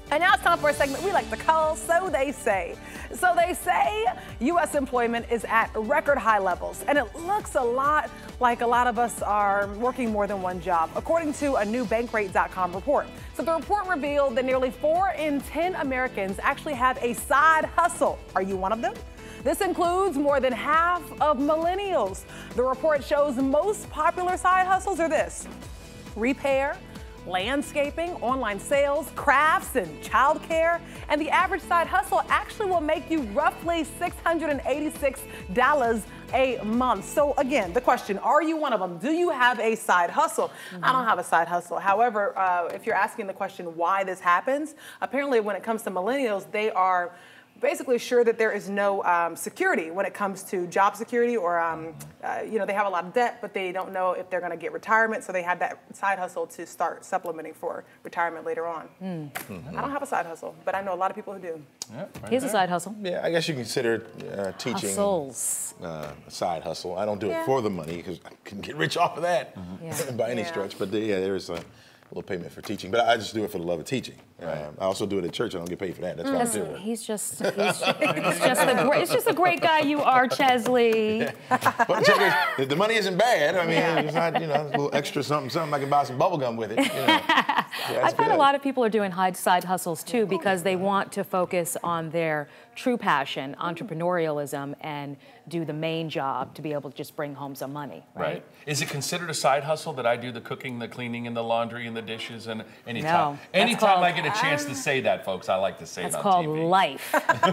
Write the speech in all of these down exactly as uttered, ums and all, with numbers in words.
And now it's time for a segment we like to call So They Say. So they say U S employment is at record high levels, and it looks a lot like a lot of us are working more than one job, according to a new Bankrate dot com report. So the report revealed that nearly four in ten Americans actually have a side hustle. Are you one of them? This includes more than half of millennials. The report shows most popular side hustles are this: repair, landscaping, online sales, crafts, and childcare. And the average side hustle actually will make you roughly six hundred eighty-six dollars a month. So again, the question, are you one of them? Do you have a side hustle? Mm-hmm. I don't have a side hustle. However, uh, if you're asking the question why this happens, apparently when it comes to millennials, they are basically sure that there is no um, security when it comes to job security, or um, uh, you know, they have a lot of debt, but they don't know if they're going to get retirement, so they have that side hustle to start supplementing for retirement later on. Mm. Mm-hmm. I don't have a side hustle, but I know a lot of people who do. Yeah, right Here's there. a side hustle. Yeah, I guess you consider uh, teaching Hustles. Uh, a side hustle. I don't do Yeah. it for the money because I can get rich off of that Mm-hmm. yeah. by any Yeah. stretch. But the, yeah, there is a little payment for teaching, but I just do it for the love of teaching. Right. Uh, I also do it at church. I don't get paid for that. That's why That's- I do it. he's just, he's, he's just the great, it's just a great guy you are, Chesley. But check it, the money isn't bad. I mean, it's not, you know, it's a little extra something, something. I can buy some bubble gum with it. You know. Yeah, I find a lot of people are doing high side hustles too because they want to focus on their true passion, entrepreneurialism, and do the main job to be able to just bring home some money, right? Right. Is it considered a side hustle that I do the cooking, the cleaning, and the laundry, and the dishes? And anytime, No, that's anytime called- I get a chance to say that, folks, I like to say That's it on called T V. life.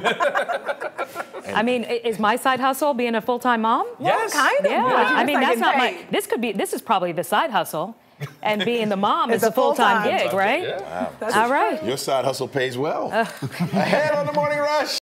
I mean, i- is my side hustle being a full-time mom? Yes. Kind of. Yeah, But you're I mean, just that's not getting my, paid. this could be, this is probably the side hustle. And being the mom It's is a a full-time full-time. gig, right? Yeah. All right. Your side hustle pays well. Ahead on the morning rush.